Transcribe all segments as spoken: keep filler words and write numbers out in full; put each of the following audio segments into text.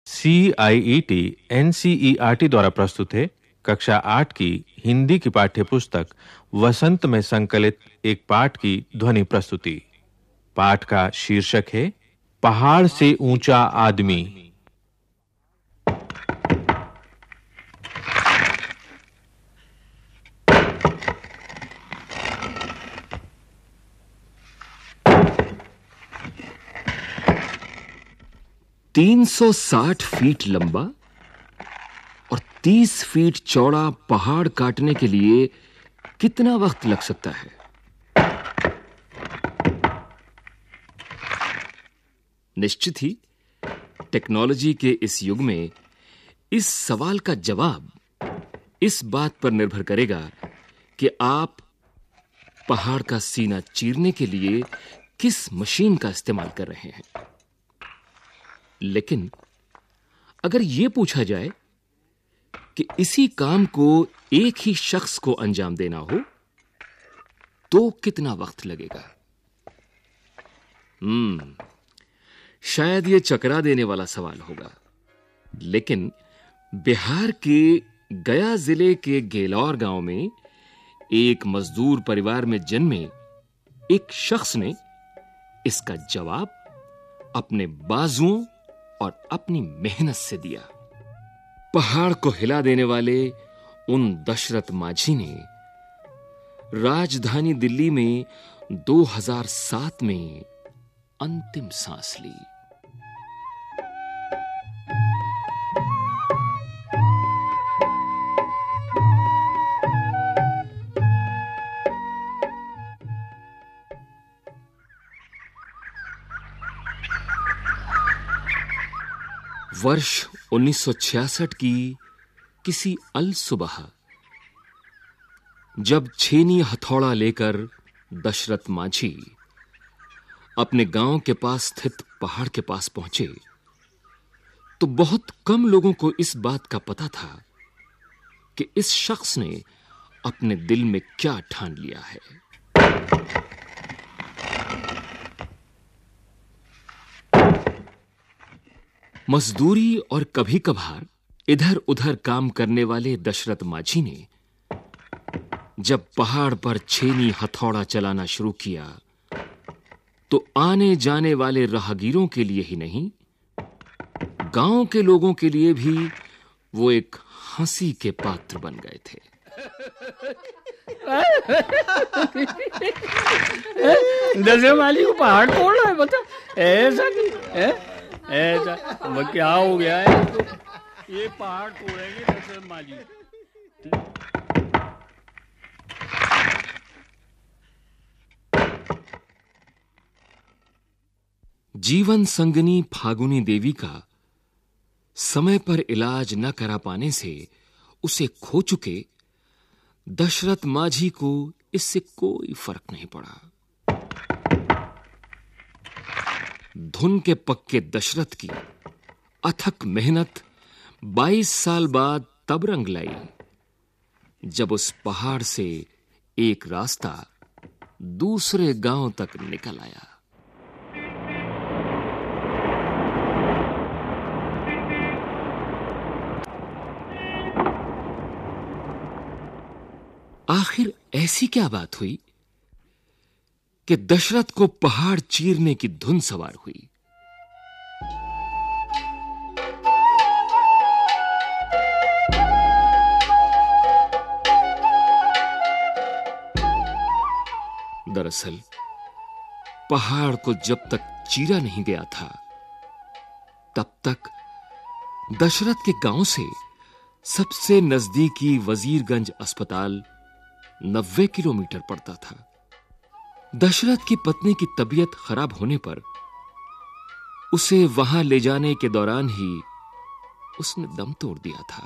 C I E T N C E R T द्वारा प्रस्तुत है कक्षा आठ की हिंदी की पाठ्य पुस्तक वसंत में संकलित एक पाठ की ध्वनि प्रस्तुति। पाठ का शीर्षक है पहाड़ से ऊंचा आदमी। तीन सौ साठ फीट लंबा और तीस फीट चौड़ा पहाड़ काटने के लिए कितना वक्त लग सकता है? निश्चित ही टेक्नोलॉजी के इस युग में इस सवाल का जवाब इस बात पर निर्भर करेगा कि आप पहाड़ का सीना चीरने के लिए किस मशीन का इस्तेमाल कर रहे हैं। लेकिन अगर यह पूछा जाए कि इसी काम को एक ही शख्स को अंजाम देना हो तो कितना वक्त लगेगा? हम्म शायद यह चकरा देने वाला सवाल होगा, लेकिन बिहार के गया जिले के गेलौर गांव में एक मजदूर परिवार में जन्मे एक शख्स ने इसका जवाब अपने बाजुओं और अपनी मेहनत से दिया। पहाड़ को हिला देने वाले उन दशरथ माझी ने राजधानी दिल्ली में दो हज़ार सात में अंतिम सांस ली। वर्ष उन्नीस सौ छियासठ की किसी अल सुबह जब छेनी हथौड़ा लेकर दशरथ माझी अपने गांव के पास स्थित पहाड़ के पास पहुंचे तो बहुत कम लोगों को इस बात का पता था कि इस शख्स ने अपने दिल में क्या ठान लिया है। मजदूरी और कभी कभार इधर उधर काम करने वाले दशरथ माझी ने जब पहाड़ पर छेनी हथौड़ा चलाना शुरू किया तो आने जाने वाले राहगीरों के लिए ही नहीं, गांव के लोगों के लिए भी वो एक हंसी के पात्र बन गए थे। दशरथ माली को पहाड़ तोड़ रहा है, बता ऐसा नहीं है? ऐसा वो क्या हो गया है? तो ये पहाड़ तोड़ेंगे दशरथ माली। जीवन संगनी फागुनी देवी का समय पर इलाज न करा पाने से उसे खो चुके दशरथ माझी को इससे कोई फर्क नहीं पड़ा। धुन के पक्के दशरथ की अथक मेहनत बाईस साल बाद तब रंग लाई जब उस पहाड़ से एक रास्ता दूसरे गांव तक निकल आया। आखिर ऐसी क्या बात हुई कि दशरथ को पहाड़ चीरने की धुन सवार हुई? दरअसल पहाड़ को जब तक चीरा नहीं गया था तब तक दशरथ के गांव से सबसे नजदीकी वजीरगंज अस्पताल नब्बे किलोमीटर पड़ता था। दशरथ की पत्नी की तबीयत खराब होने पर उसे वहां ले जाने के दौरान ही उसने दम तोड़ दिया था।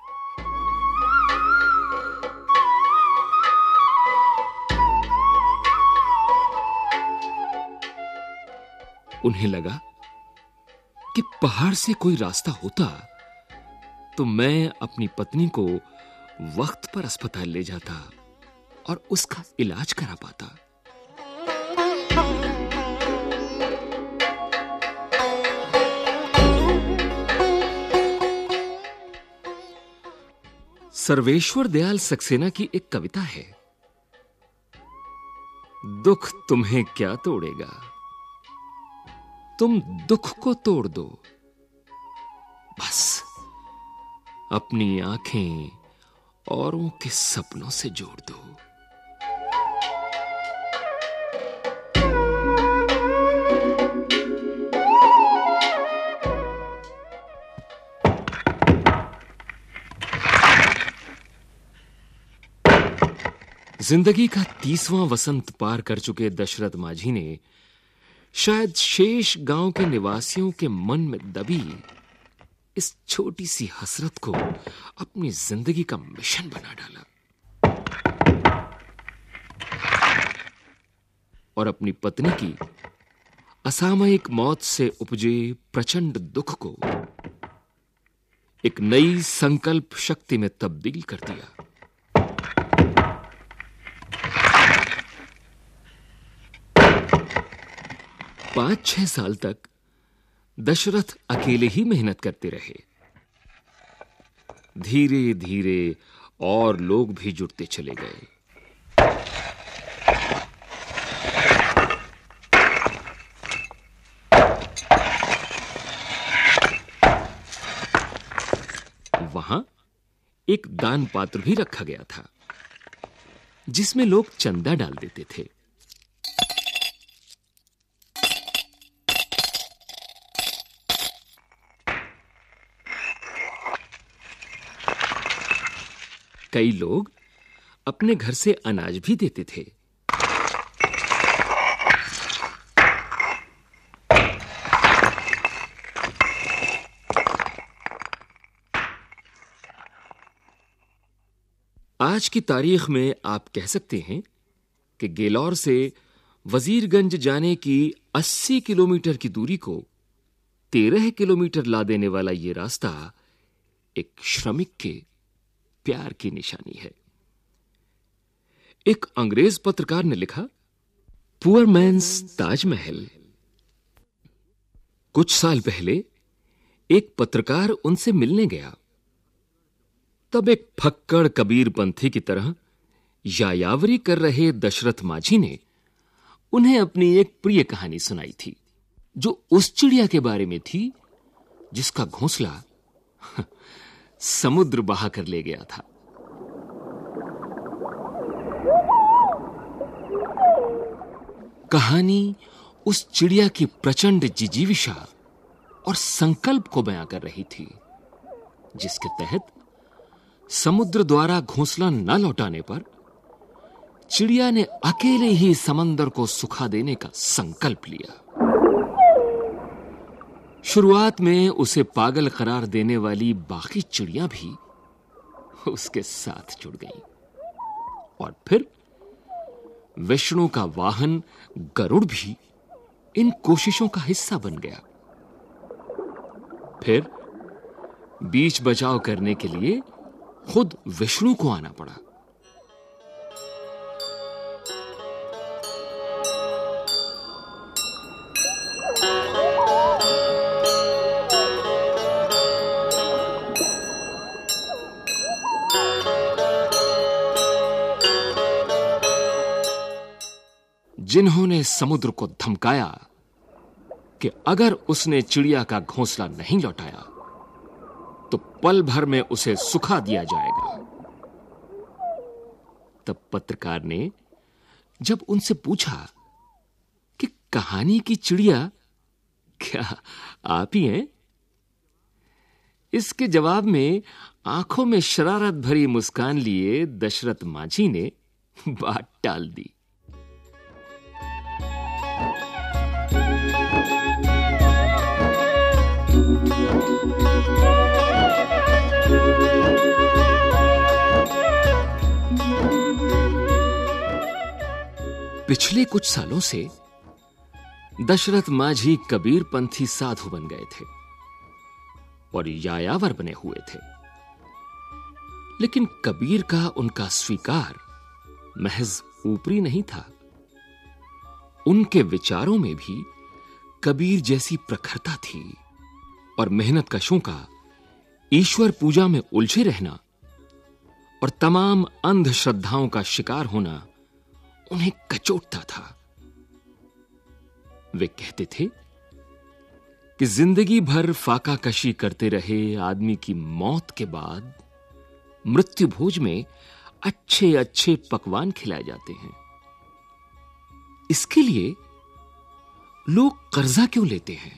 उन्हें लगा कि पहाड़ से कोई रास्ता होता तो मैं अपनी पत्नी को वक्त पर अस्पताल ले जाता और उसका इलाज करा पाता। सर्वेश्वर दयाल सक्सेना की एक कविता है, दुख तुम्हें क्या तोड़ेगा, तुम दुख को तोड़ दो, बस अपनी आंखें औरों के सपनों से जोड़ दो। जिंदगी का तीसवां वसंत पार कर चुके दशरथ माझी ने शायद शेष गांव के निवासियों के मन में दबी इस छोटी सी हसरत को अपनी जिंदगी का मिशन बना डाला और अपनी पत्नी की असामयिक मौत से उपजे प्रचंड दुख को एक नई संकल्प शक्ति में तब्दील कर दिया। पांच छह साल तक दशरथ अकेले ही मेहनत करते रहे। धीरे धीरे और लोग भी जुड़ते चले गए। वहां एक दान पात्र भी रखा गया था जिसमें लोग चंदा डाल देते थे। कई लोग अपने घर से अनाज भी देते थे। आज की तारीख में आप कह सकते हैं कि गेलौर से वजीरगंज जाने की अस्सी किलोमीटर की दूरी को तेरह किलोमीटर ला देने वाला यह रास्ता एक श्रमिक के प्यार की निशानी है। एक अंग्रेज पत्रकार ने लिखा, पुअर मैन्स ताजमहल। कुछ साल पहले एक पत्रकार उनसे मिलने गया। तब एक फक्कड़ कबीरपंथी की तरह यायावरी कर रहे दशरथ माझी ने उन्हें अपनी एक प्रिय कहानी सुनाई थी, जो उस चिड़िया के बारे में थी जिसका घोंसला समुद्र बहा कर ले गया था। कहानी उस चिड़िया की प्रचंड जिजीविषा और संकल्प को बयां कर रही थी, जिसके तहत समुद्र द्वारा घोंसला न लौटाने पर चिड़िया ने अकेले ही समंदर को सुखा देने का संकल्प लिया। शुरुआत में उसे पागल करार देने वाली बाकी चिड़ियां भी उसके साथ जुड़ गईं और फिर विष्णु का वाहन गरुड़ भी इन कोशिशों का हिस्सा बन गया। फिर बीच बचाव करने के लिए खुद विष्णु को आना पड़ा। जिन्होंने समुद्र को धमकाया कि अगर उसने चिड़िया का घोंसला नहीं लौटाया तो पल भर में उसे सुखा दिया जाएगा। तब पत्रकार ने जब उनसे पूछा कि कहानी की चिड़िया क्या आप ही हैं, इसके जवाब में आंखों में शरारत भरी मुस्कान लिए दशरथ माझी ने बात टाल दी। पिछले कुछ सालों से दशरथ माझी कबीरपंथी साधु बन गए थे और यायावर बने हुए थे, लेकिन कबीर का उनका स्वीकार महज ऊपरी नहीं था। उनके विचारों में भी कबीर जैसी प्रखरता थी और मेहनत कशों का ईश्वर पूजा में उलझे रहना और तमाम अंधश्रद्धाओं का शिकार होना उन्हें कचोटता था। वे कहते थे कि जिंदगी भर फाका कशी करते रहे आदमी की मौत के बाद मृत्यु भोज में अच्छे अच्छे पकवान खिलाए जाते हैं। इसके लिए लोग कर्जा क्यों लेते हैं?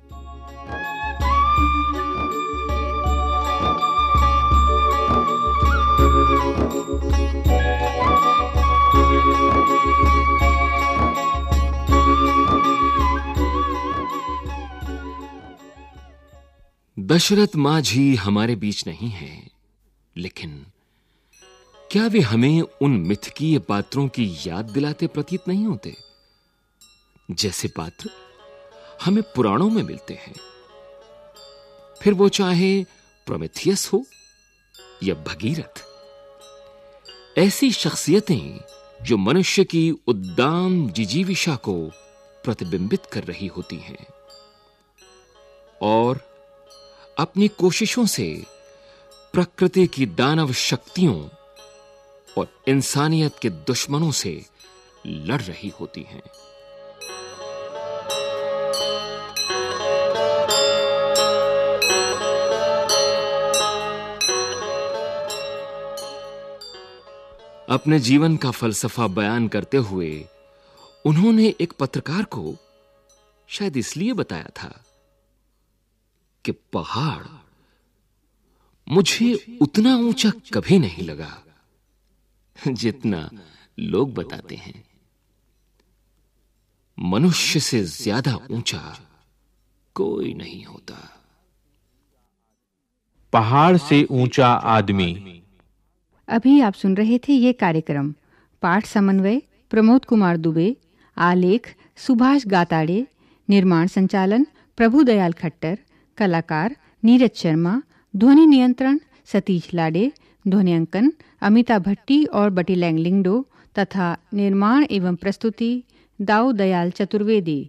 दशरथ माझी हमारे बीच नहीं है, लेकिन क्या वे हमें उन मिथकीय पात्रों की याद दिलाते प्रतीत नहीं होते, जैसे पात्र हमें पुराणों में मिलते हैं? फिर वो चाहे प्रोमेथियस हो या भगीरथ, ऐसी शख्सियतें जो मनुष्य की उद्दाम जिजीविषा को प्रतिबिंबित कर रही होती हैं और अपनी कोशिशों से प्रकृति की दानव शक्तियों और इंसानियत के दुश्मनों से लड़ रही होती हैं। अपने जीवन का फलसफा बयान करते हुए उन्होंने एक पत्रकार को शायद इसलिए बताया था कि पहाड़ मुझे उतना ऊंचा कभी नहीं लगा जितना लोग बताते हैं। मनुष्य से ज्यादा ऊंचा कोई नहीं होता। पहाड़ से ऊंचा आदमी। अभी आप सुन रहे थे ये कार्यक्रम। पाठ समन्वय प्रमोद कुमार दुबे, आलेख सुभाष गाताड़े, निर्माण संचालन प्रभुदयाल खट्टर, कलाकार नीरज शर्मा, ध्वनि नियंत्रण सतीश लाडे, ध्वनियांकन अमिता भट्टी और बटी लैंगलिंगडो तथा निर्माण एवं प्रस्तुति दाऊ दयाल चतुर्वेदी।